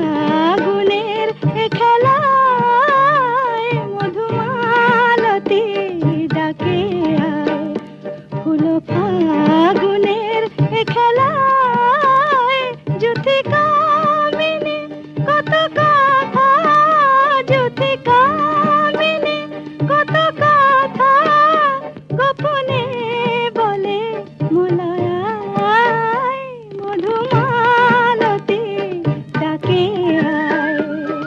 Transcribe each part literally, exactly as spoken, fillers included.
ফাগুনের খেলায় মধুমালতী ডাকে আয় ফুল ফাগুনের খেলায় জ্যোতি কামিনী কত কথা জ্যোতি কামিনী কত কথা গোপনে বলে মোলায় মধুমালতী ডাকে আয়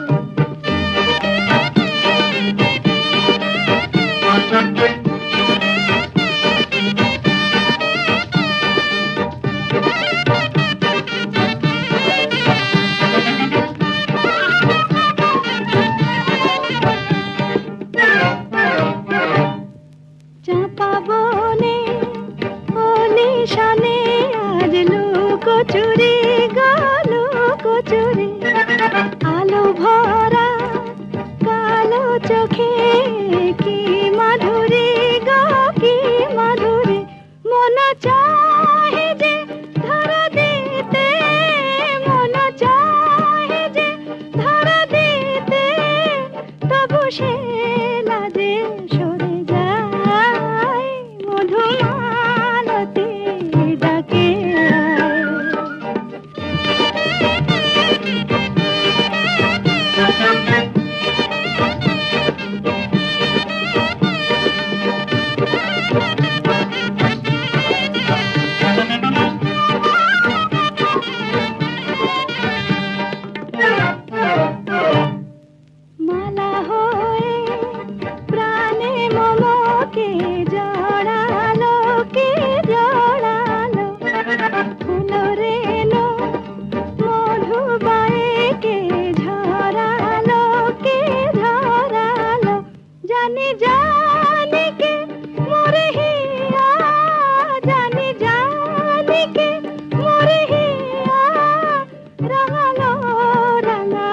চাঁপা বনে ওলিশানে আজ লুকোচুরি গো লুকোচুরি আলো ভরা কালো চোখে কি মাধুরী গো কি মাধুরী মন চাহে যে ধরা দিতে মন চাহে যে ধরা দিতে তবু সে লাজে সরে যায় মধুমালতী ডাকে আয় মালা হয়ে প্রাণে মমকে জড়ালো কে জড়ালো ফুল রেণু মধুবায়ে কে ঝরালো কে ঝরালো জানি জানি কে মোরে হিয়া জানি জানি কে মোরে হিয়া রাঙালো রাঙা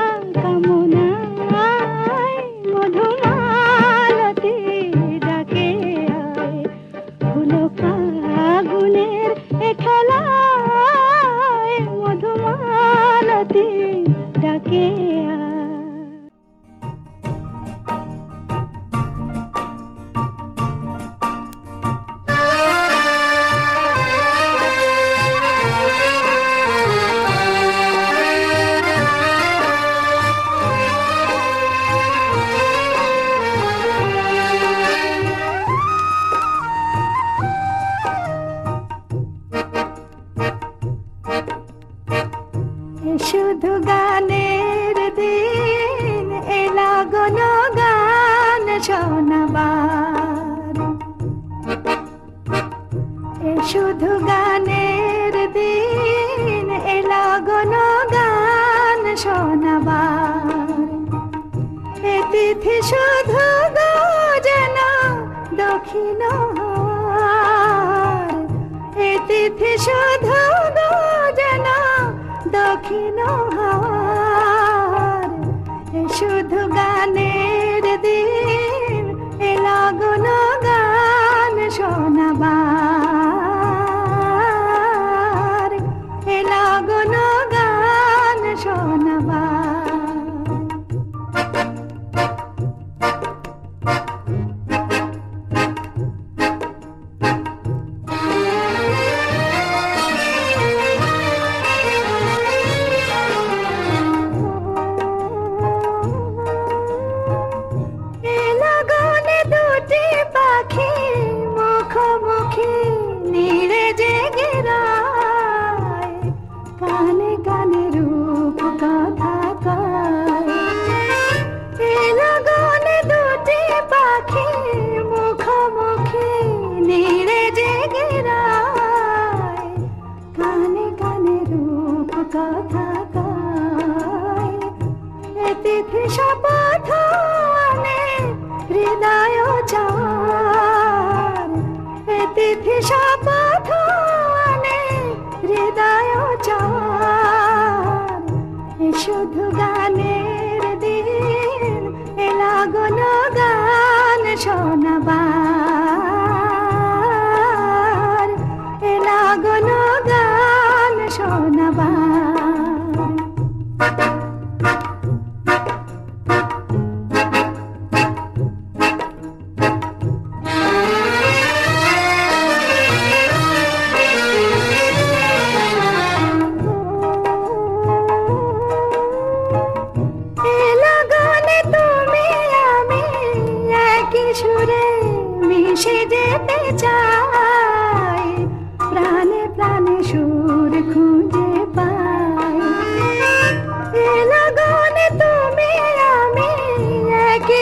কামনায় মধুমালতী ডাকে আয় ফুল ফাগুনের খেলায় মধুমালতী ডাকে আয় শুধু গানের দিন এলা গণ গান শোনাবার শুধু গানের দিন এলা গণ গান শোনাবার এ তিথি শুধু গো যেন দক্ষিণ হাওয়ার এ তিথি শুধু গো যেন দক্ষিণ হাওয়ার শুধু গানের দিন এলা গণ গান শোনাবার এলা গণ গান শোনাবার হৃদয় চার তিথি শপথ আনে হৃদয় চার শুধু গানের দিন এলা গুণ গান শোনাবার এলা গুণ গান শোনাবার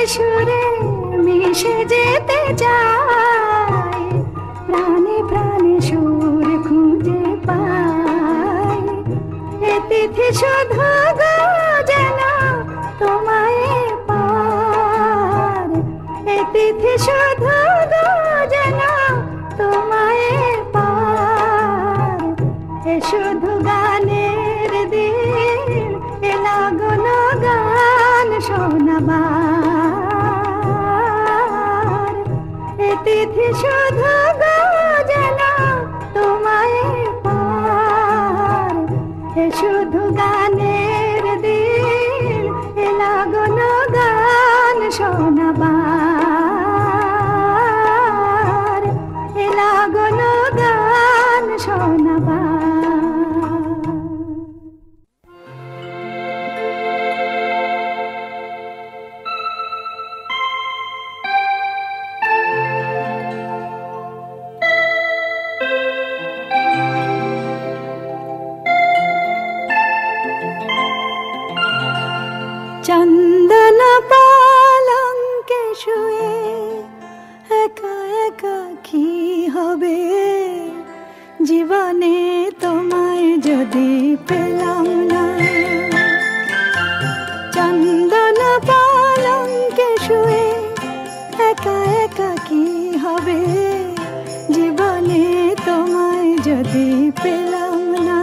সুরে মিশে যেতে চাই, প্রাণে প্রাণে সুর খুঁজে পাই। এ তিথি শুধু গো যেন তোমায় পার, এ তিথি শুধু গো যেন তোমায় পার। এ শুধু গানের দিন, এ লাগল গান শোনাবার। এ তিথি শুধু গো যেন তোমায় পার, এ শুধু গানের দিন, এ লাগল গান শোনাবার, এ লাগল গান শোনাবার। চন্দন পালঙ্কে শুয়ে একা একা কি হবে, জীবনে তোমায় যদি পেলাম না। চন্দন পালঙ্কে শুয়ে একা একা কি হবে, জীবনে তোমায় যদি পেলাম না।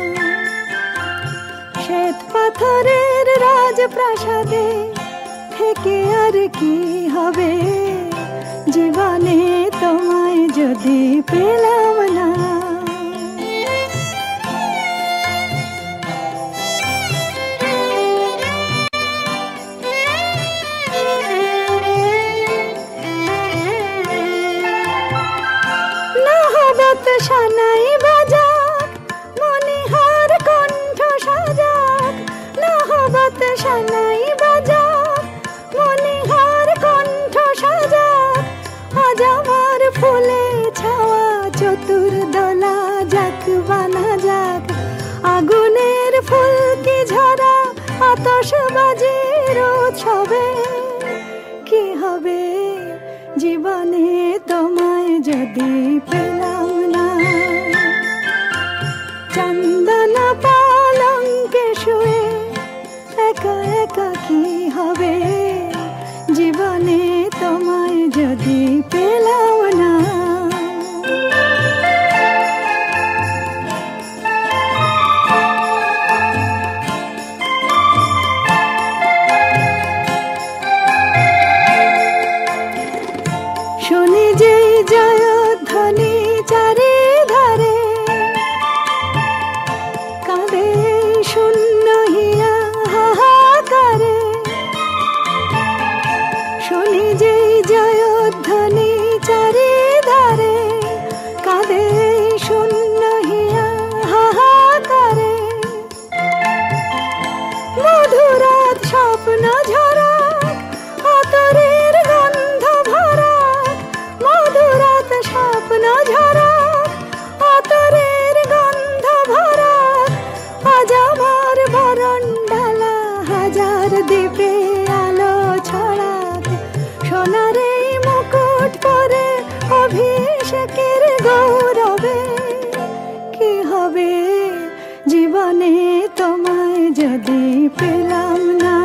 শ্বেত পাথরের রাজপ্রাসাদে থেকে আর কি হবে, জীবনে তোমায় যদি পেলাম না। নহবত সানাই বাজাক, মনিহার কণ্ঠ সাজাক। নহবত সানাই বাজাক, মনিহার কণ্ঠ সাজাক। আজ আমার ফুলে ছাওয়া চতুর দোলা যাক বানা যাক। আগুনের ফুলকি ঝরা আতশবাজির উৎসবে কি হবে, জীবনে তোমায় যদি পেলাম না। চন্দন পালঙ্কে শুয়ে একা একা কি হবে, জীবনে তোমায় যদি পেলাম না। শুনি যে জয়ধ্বনি চারিধারে, কাঁদে শূন্য হিয়া হাহাকারে। শুনি যে জয়ধ্বনি চারিধারে, কাঁদে শূন্য হিয়া হাহাকারে। মধুরাত স্বপ্ন ঝরাক, আতরের গন্ধ ভরাক। মধুরাত স্বপ্ন ঝরাক, আতরের গন্ধ ভরাক। আজ আমার বরণডালা হাজার দ্বীপে আলো ছড়াক। সোনার এই মুকুট পরে অভিষেকের গৌরবে কি হবে, জীবনে তোমায় যদি পেলাম না।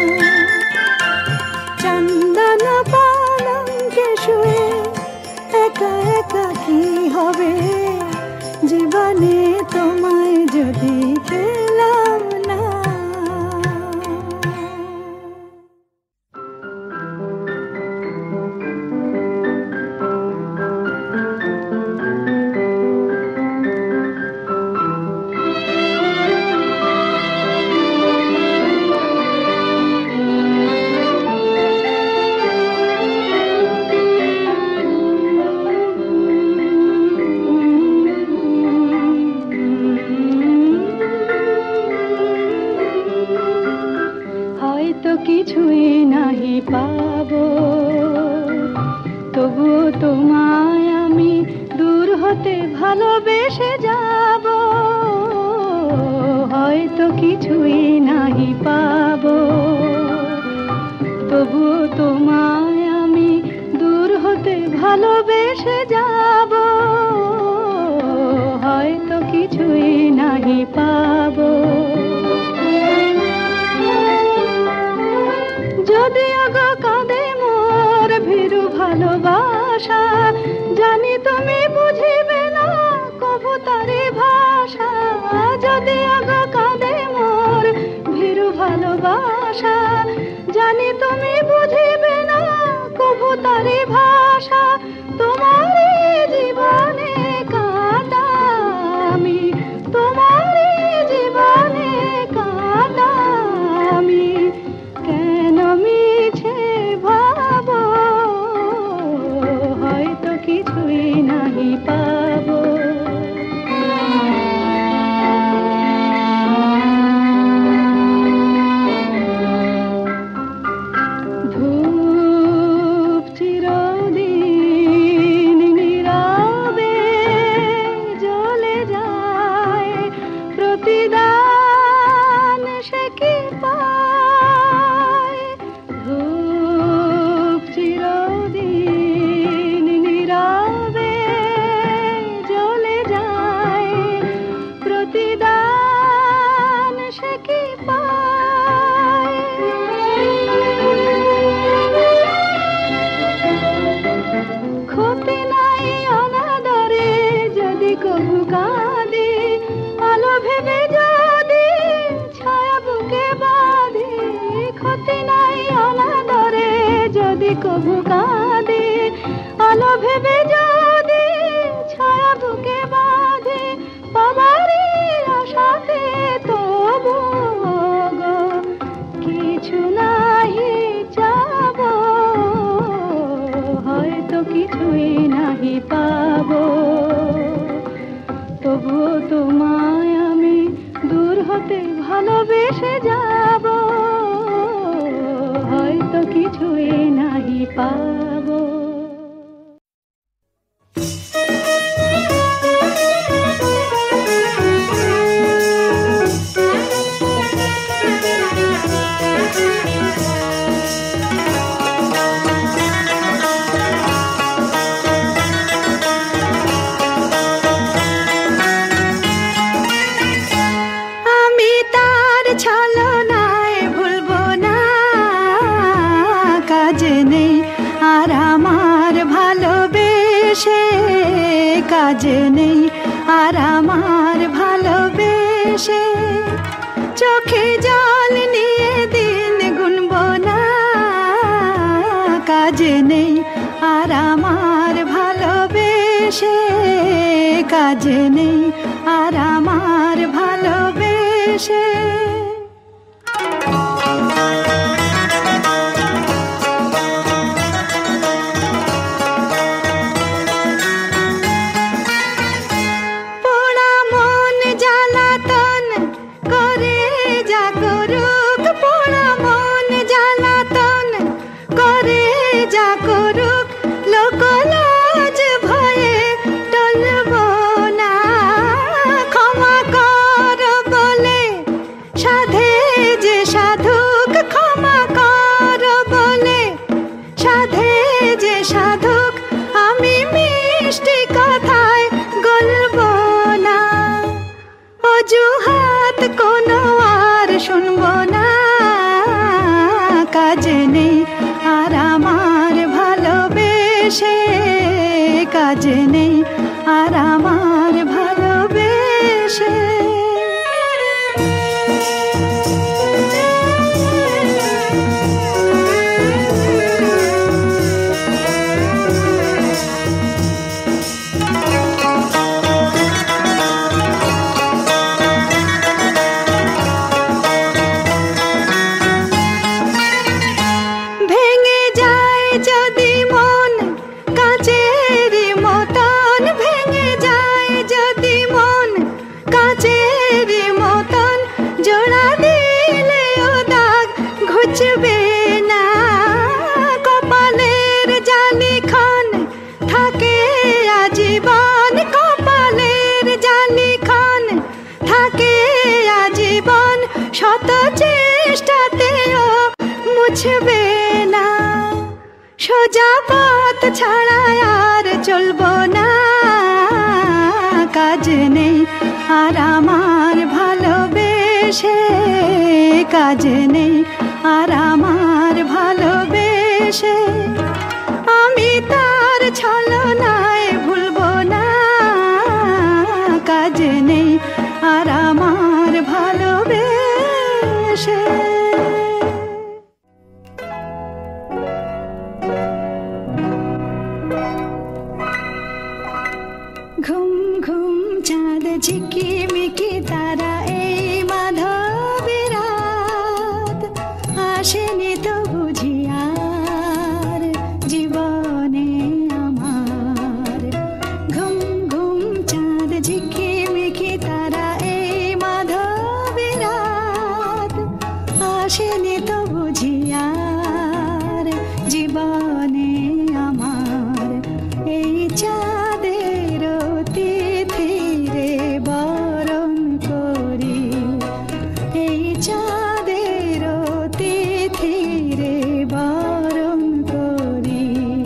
চন্দন পালঙ্কে শুয়ে একা একা কি হবে, জীবনে তোমায় যদি পেলাম না। কিছুই নাহি পাবো, তবুও তোমায় আমি দূর হতে ভালোবেসে যাব। হয়তো কিছুই নাহি পাবো, তবুও তোমায় ভাষা, জানি তুমি বুঝিবে না কভু তারি ভাষা। যদি আগা কাঁদে মোর ভীরু ভালোবাসা, জানি তুমি বুঝিবে না কভু তারি ভাষা। তোমারই জীবনে কাঁদা আমি, তোমারই জীবনে কাঁদা আমি, কেন মিছে ভাবো হয়তো কিছুই নাহি পাবো। ধূপ চিরদিন নীরবে জ্বলে যায়, প্রতিদান সে কি পায়। ধূপ চিরদিন নীরবে জ্বলে যায়, প্রতিদান সে কি পায়। ক্ষতি নাই অনাদরে যদি কভু কাঁদে, আলো ভেবে যদি ছায়া বুকে বাঁধে। ক্ষতি নাই অনাদরে যদি কভু কাঁদে, আলো ভেবে যদি ছায়া বুকে বাঁধে। পাবারি আশাতে তবু গো কিছু নাহি চাবো, হয়তো কিছুই নাহি পাবো। তবুও তোমায় আমি দূর হতে ভালোবেসে যাব, হয়তো কিছুই নাহি পাবো। আমি তার ছলনায় ভুলবো না, কাজে নেই আর আমার ভালোবেসে, কাজে নেই আর আমার ভালোবেসে। চোখে জল নিয়ে দিন গুনবো না, কাজে নেই আর আমার ভালোবেসে, কাজে নেই আর আমার ভালোবেসে। পোড়া মন জ্বালাতন করে যা করুক, পোড়া মন জ্বালাতন করে যা করুক, লোকলাজ ভয়ে টলবো না। ক্ষমা কর বলে সাধে যে সাধুক, ক্ষমা কর বলে সাধে যে সাধুক, আমি মিষ্টি কথায় গলবো না। অজুহাত কোনো আর শুনবো না, কাজে নেই আর আমার ভালোবেসে, কাজে নেই আর আমার ভালোবেসে। ভেঙে যায় যদি মন কাচেরি মতন, ভেঙে যায় যদি মন কাচেরি মতন, জোড়া দিলেও দাগ ঘুচবে না। কপালের জালিখন থাকে আজীবন, কপালের জালিখন থাকে আজীবন, শত চেষ্টাতেও মুছবে না। সোজা পথ ছাড়া আর চলবো না, কাজ নেই আর আমার ভালোবেসে, কাজ নেই আর আমার ভালোবেসে। আমি তার ছলনায় ভুলবো না, কাজ নেই আর আমার ভালোবেসে। ঘুম ঘুম চাঁদ ঝিকিমিকি তারা এই মাধবী রাত, আসেনি তো বুঝি আর জীবনে আমার। ঘুম ঘুম চাঁদ ঝিকিমিকি তারা এই মাধবী রাত, আসেনি তো বুঝি আর জীবনে আমার। এই চাঁদের তিথিরে বরণ করি, এই চাঁদের তিথিরে বরণ করি।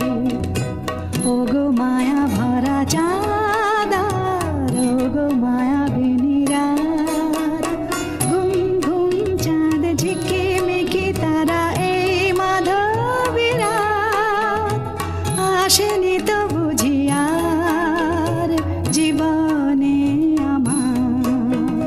ওগো মায়া ভরা চাঁদার, ওগো মায়াবিনী রাত, ঘুম ঘুম চাঁদ ঝিকিমিকি তারা এই মাধবী রাত, আসেনি তো বুঝি আর জীবনে আমার।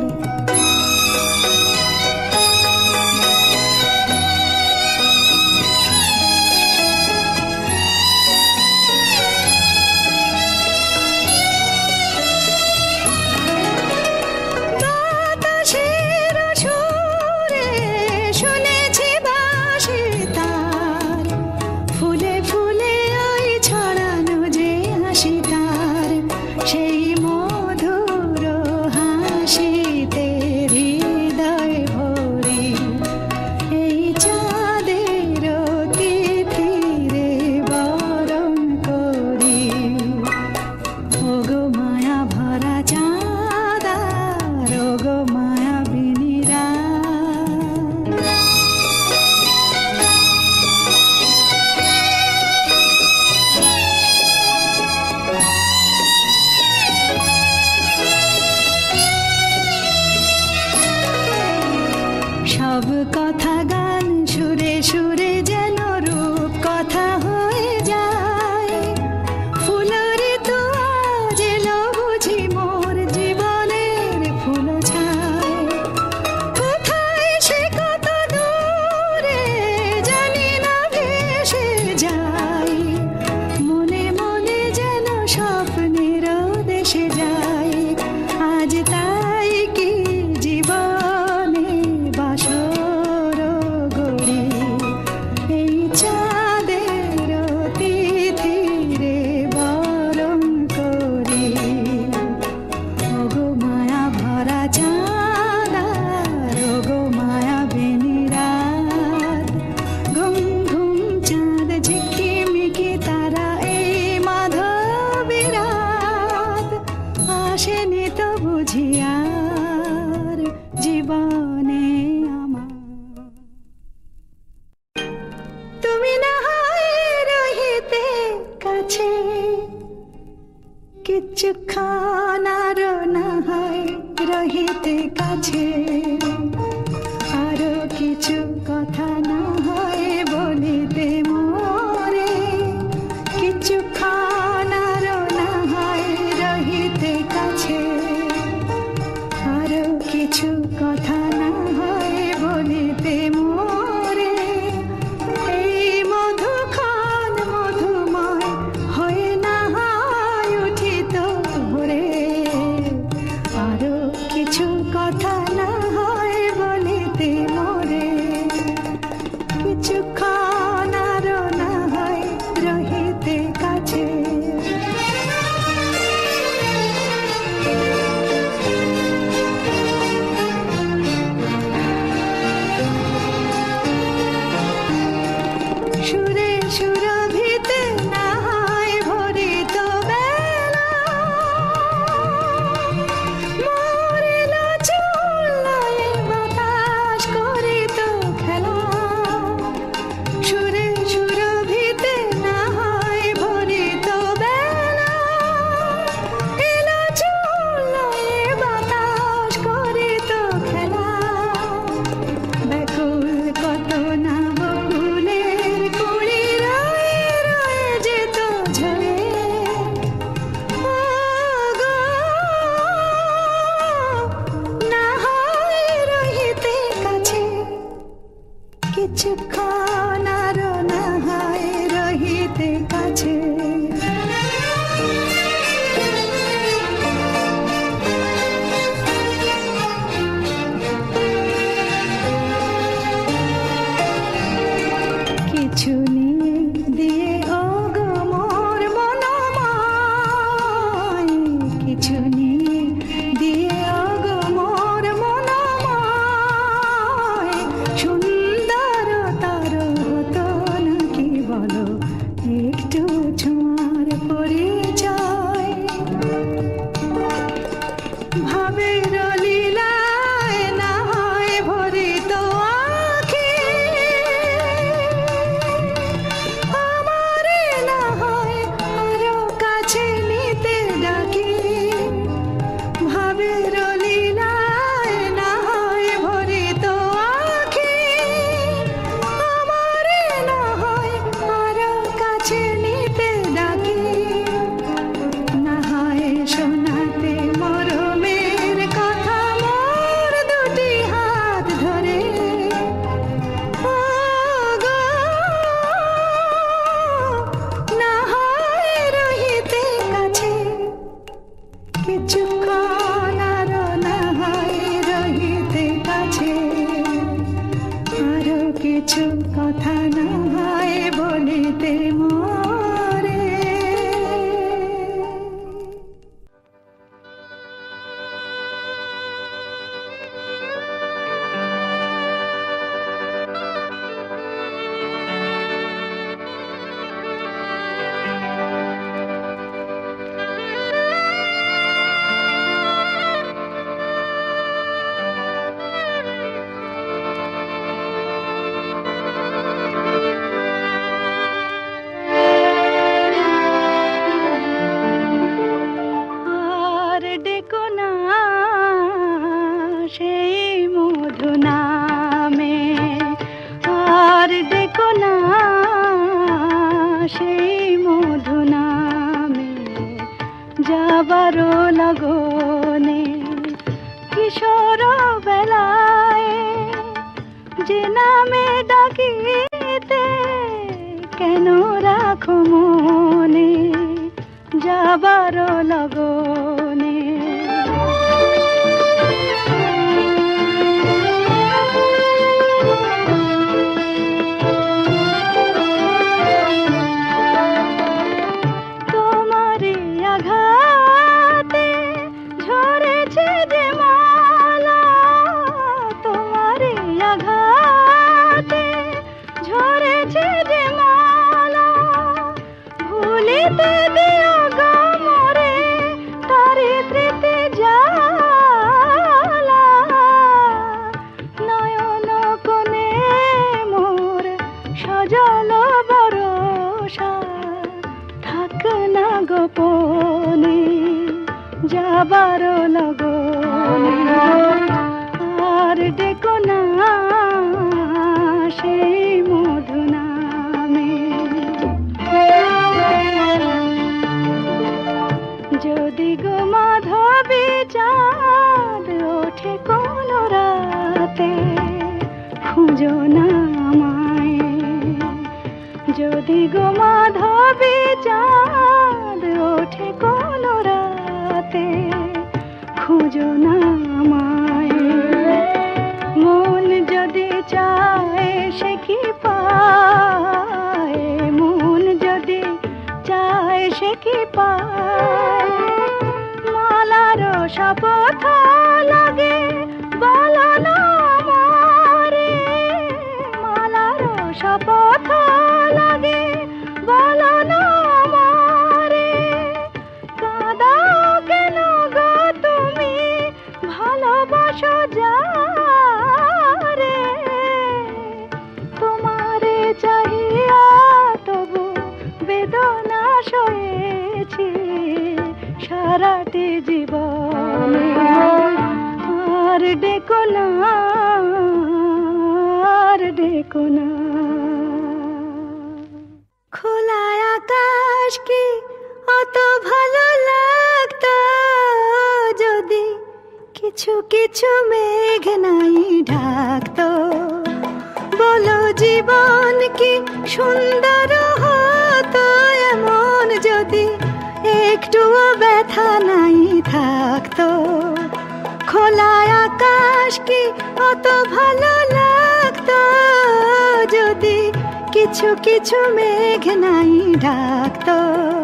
বাতাসের সুরে শুনেছি বাঁশি তার, ফুলে ফুলে ওই ছড়ানো যে হাসি তার, সেই মধুর হাসিতে হৃদয় ভরি। এই চাঁদের তিথিরে বরণ করি, ওগো মায়া ভরা চাঁদার, ওগো মায়াবিনী রাত। সব কথা গান সুরে সুরে যেন রূপ কথা হয়ে যায়। ফুলের তো আজ এলো বুঝি মোর জীবনের ফুল ছায়। কোথায় সে কত দূরে জানি না ভেসে যায়, মনে মনে যেন স্বপ্নের দেশে যায়। আজ তাই কি জীবনে বাসর গড়ি, এই চাঁদের তিথিরে বরণ করি। ওগো মায়া ভরা চাঁদার, ওগো মায়াবিনী রাত, ঘুম ঘুম চাঁদ ঝিকিমিকি তারা এই মাধবী রাত, আসেনি তো বুঝি আর জীবনে আমার। তুমি না হয় রহিতে কাছে, কিছুক্ষণ আরো না হয় রহিতে কাছে, আরো কিছু কথা না হয় বলিতে মোরে। কিছুক্ষণ আরো না হয় রহিতে কাছে, আরো কিছু কথা না হয় বলিতে মোরে। এই মধুক্ষণ মধুময় হয়ে না হয় উঠিত ভোরে, আরো কিছু কথা না হয় কিছুক্ষণ আরো না হয় রহিতে কাছে কিছু নিয়ে দিয়ে ওগো মোর মনোময় কিছু নিয়ে দিয়ে ওগো মোর মনোময় সুন্দর তার হতো নাকি বলো একটু ছোঁয়ার পরিচয় ভাবের লীলায় না হয় ভরিত আঁখি আমারে না হয় আরো কাছে নিতে ডাকি ভাবের লীলায় না হয় ভরিত আঁখি আমারে না হয় আরো কাছে নিতে ডাকি না হয় শোনাতে মরমের কথা মোর দুটি হাত ধরে ওগো না হয় রহিতে কাছে কিছুক্ষণ আরো না হয় রহিতে কাছে আরো কিছু কথা না হয় বলিতে মরে আর ডেকো না সেই মধু নামে আর ডেকো না সেই মধু নামে যাবারও লগনে কিশোর বেলায় যে নামে ডাকিতে কেন রাখো মনে যাবারও লগনে তোমারে আঘাতে ঝরেছে যে মালা তোমারে আঘাতে ঝরেছে যে মালা ভুলিতে দিও গো মোরে তারি স্মৃতি জালা নয়ন কোণে মোর সজল বরষা থাক না গোপনে যাবার লগনে আর ডেকো না সেই মধু নামে যদি গো মাধবী চাঁদ ওঠে কোন রাতে খুঁজো না আমায় যদি গো মাধবী চাঁদ ওঠে কোন রাতে খুঁজো না আমায় মন যদি চায় সে কি পায় মন যদি চায় সে কি পায় মালার শপথ লাগে বলো না আমারে মালার শপথ লাগে বলো না আমারে কাঁদাও কেন গো তুমি ভালোবাসো যারে তোমারে চাহিয়া তবু বেদনা সয়েছি সারাটি জীবনে আর ডেকো না আর ডেকো না খোলা আকাশ কি অত ভালো লাগতো যদি কিছু কিছু মেঘ নাই ঢাকতো বলো জীবন কি সুন্দর হতো এমন যদি একটুও ব্যথা নাই থাকতো। খোলা আকাশ কি অত ভালো লাগতো যদি কিছু কিছু মেঘ নাই ঢাকতো।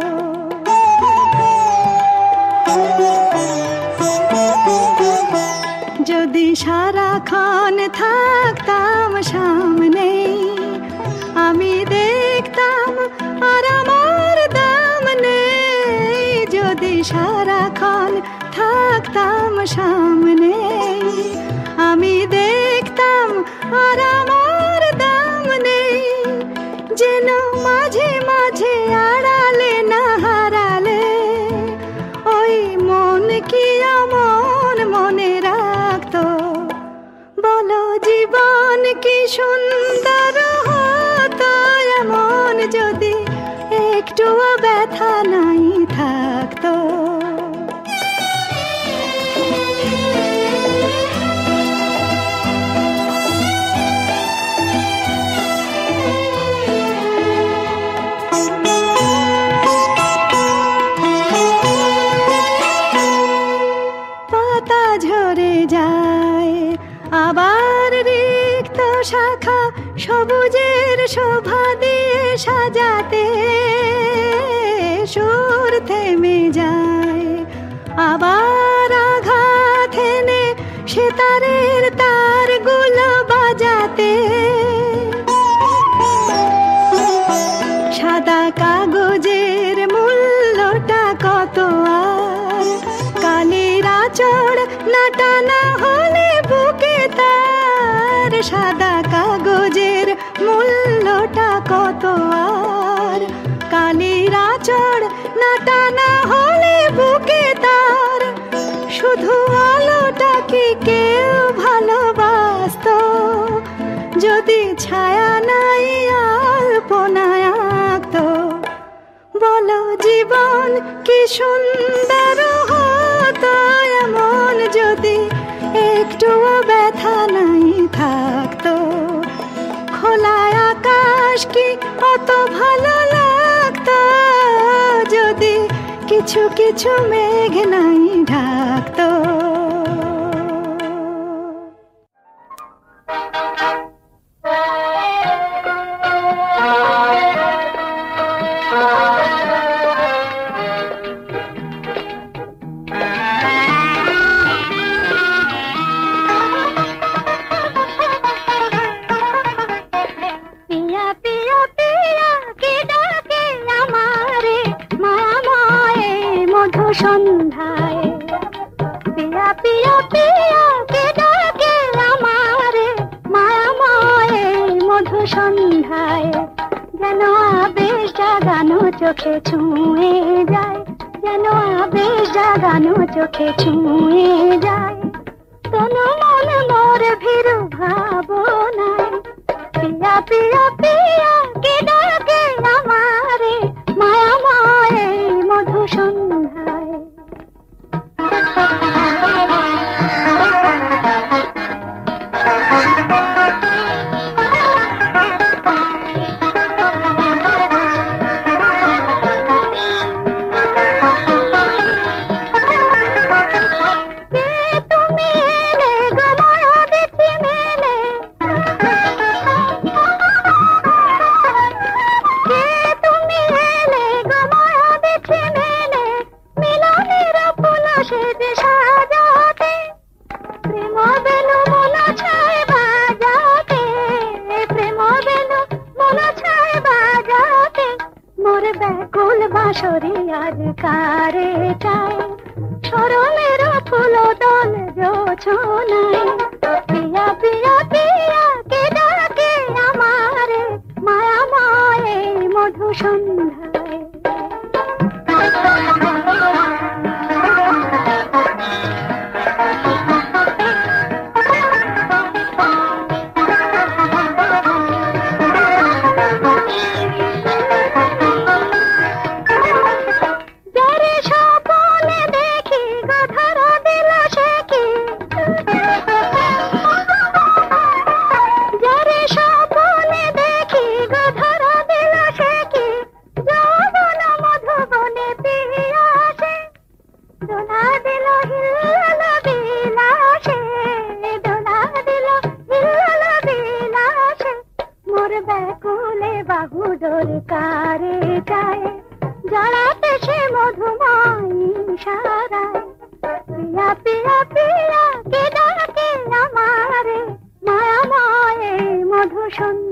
যদি সারাক্ষণ থাকতাম সামনে আমি দেখতাম আর আমার দাম নেই। যদি সারাক্ষণ থাকতাম সামনে আমি দেখতাম আর আমার দাম নেই। যেন মাঝে মাঝে আড়ালে না হারালে ওই মন কি আমন মনে রাখতো। বলো জীবন কি সুন্দর হতো এমন যদি একটুও ব্যথা নাই থাকতো। পাতা ঝরে যায় আবার রিক্ত শাখা সবুজের শোভা দিয়ে সাজাতে সুর থেমে যায় আবার আঘাত এনে সেতারের তারগুলো বাজাতে। সাদা কাগজের মূল্যটা কত আর কালির আঁচড় না টানা হলে বুকে তার। সাদা কাগজের মূল্যটা কত আর কালির আঁচড় না টানা হলে বুকে তার। শুধু আলোটা কি কেউ ভালোবাসতো যদি ছায়া নাই আলপনায় আঁকতো। বলো জীবন কি সুন্দর হতো এমন যদি একটুও ব্যথা নাই থাকতো। খোলা আকাশ কি অত ভালো লাগতো যদি কিছু কিছু মেঘ নাই ঢাকতো। সন্ধ্যায় পিয়া পিয়া পিয়া কে ডাকে আমারে মায়াময় মধু সন্ধ্যায়। যেন আবেশ জাগানো চোখে ছুঁয়ে যায় যেন আবেশ জাগানো চোখে ছুঁয়ে যায়। তনু মন মোর ভীরু ভাবনায় পিয়া পিয়া পিয়া কে ডাকে আমারে মায়াময় মধু সন্ধ্যায়। ব্যাকুল বাঁশরি আজ কারে চাই স্মরণের ফুল দল জোছনায়। পিয়া পিয়া পিয়া কে ডাকে আমারে মায়াময় মধু সন্ধ্যায়। যারে স্বপনে মোর ব্যাকুলে বাহু দরকারে যায়, জড়াতে সে মধুময় ইশারায়। পিয়া পিয়া পিয়া কে ডাকে আমারে, মায়াময় মধুসূন্য